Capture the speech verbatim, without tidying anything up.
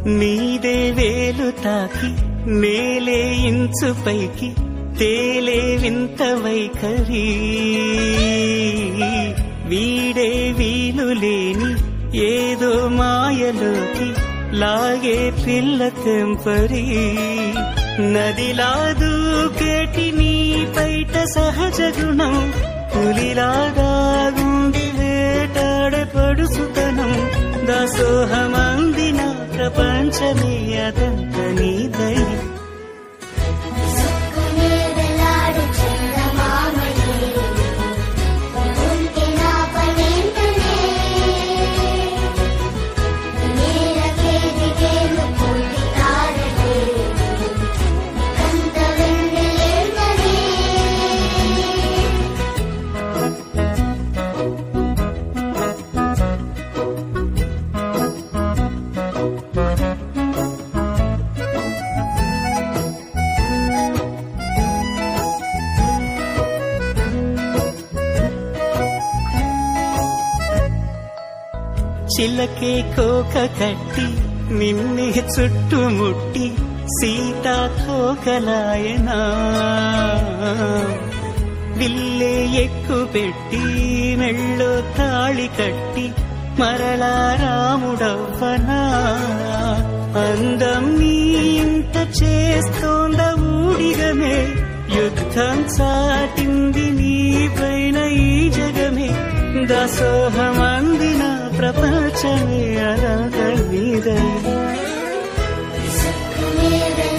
నీదే వేలు తాకి నేలే ఇంచు పైకి తేలే వింత వైఖరి వీడే వీలు లేని ఏదో మాయలోకి లాగే పిల్ల తెంపరి నదిలా దూకేటి నీ పైట సహజ గుణం పులిలాగా గుండి వేటాడే పడుసుతనం దాసోహమందిన ప్రపంచమే అదంత నీ దయ చిలకే కోక కట్టి నిన్నే చుట్టుముట్టి సీతా కోకలాయనా విల్లే ఎక్కు పెట్టి మెళ్ళో తాళి కట్టి మరలా రాముడవ్వనా అందం నీ ఇంత చేస్తోంద ఊడిగమే యుద్ధం చాటింది నీ పైన ఈ జగమే దాసోహమందిన ప్రపంచమే అరగ నీదై